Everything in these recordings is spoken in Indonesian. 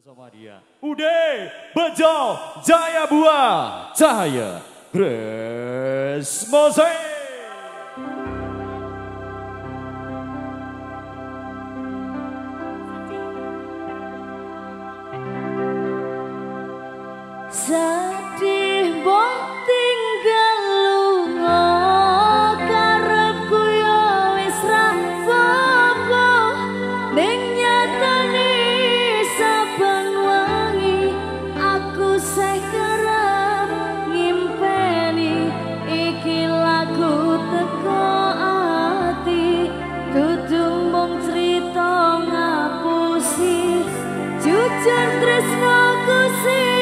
Sama dia Ude Bejo Jaya Buah Cahaya Grace Mose. Sedih mbok tinggal lunga karepku yo wis ra apa ning nyatane saben wengi aku sih kerep ngimpeni iki lagu teko ati dudu mung crita ngapusi jujur tresnaku sih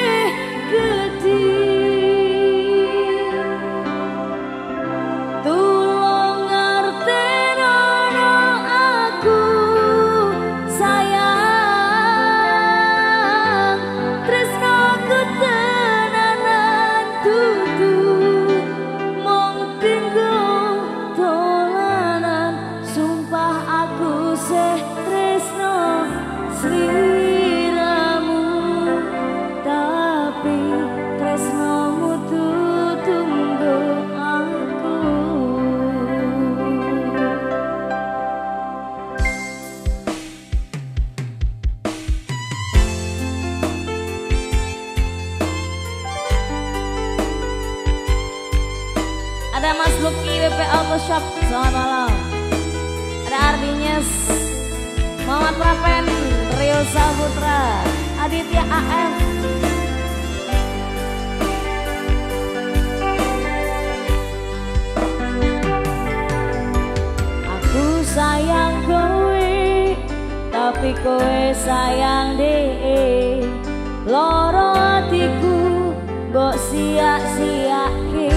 tulung ngertenono aku sayang tresnaku tenanan dudu mung tinggo dolanan sumpah aku sih tresno sliramu tapi tresnomu tunggu aku. Ada Mas Lucky WP Auto Shop, selamat malam. Ada Ardinyes, Muhammad Praven, Rio Saputra, Aditya AF. Sayang kowe tapi kowe sayang dek loro atiku mbok sia-siake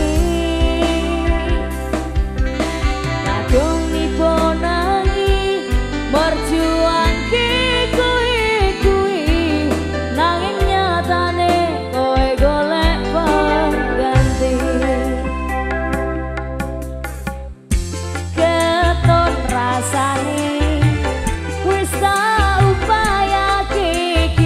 kadung nipo nangi merjuangke kowe kuwi nanging nyatane kowe golek pengganti rasane wis tak upayake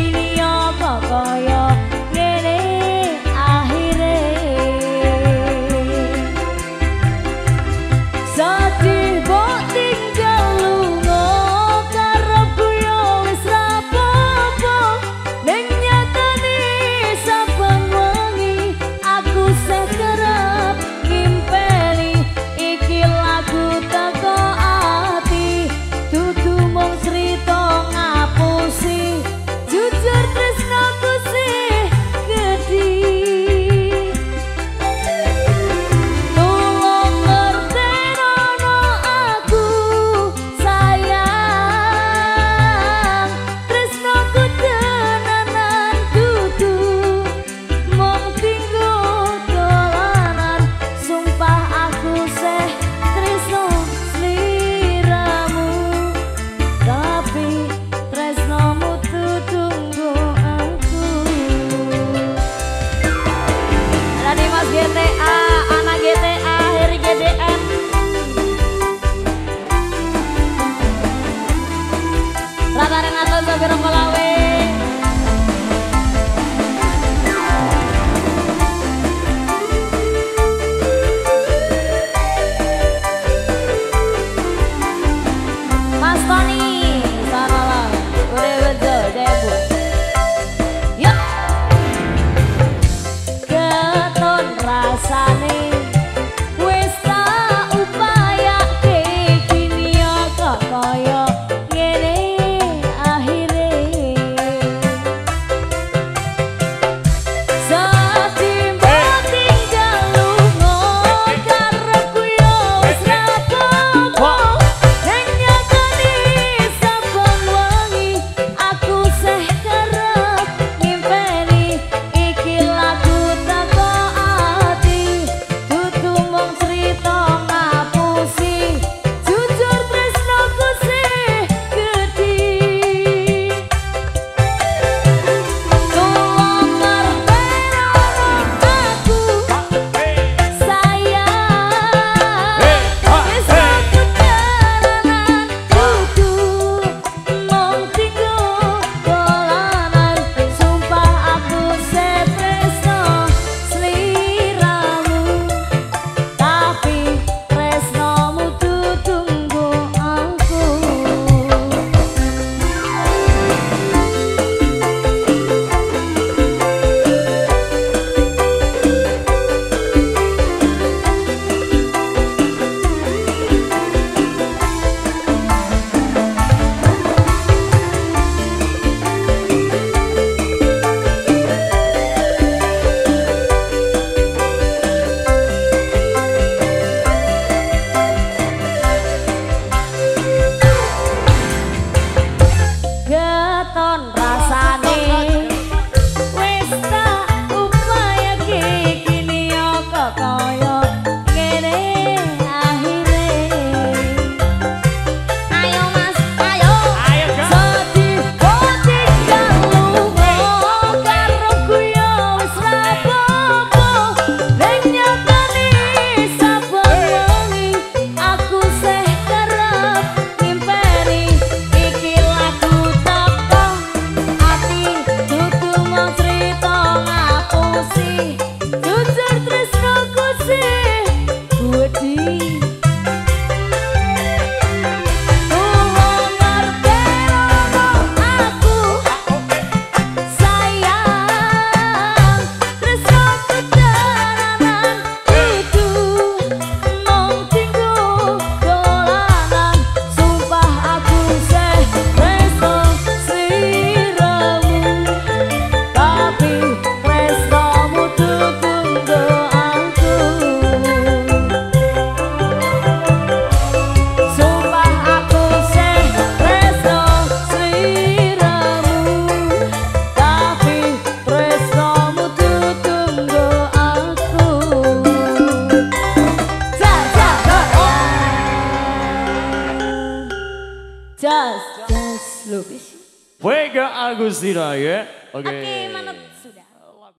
Jas lo. Vega Agustina ya. Oke. Oke, manut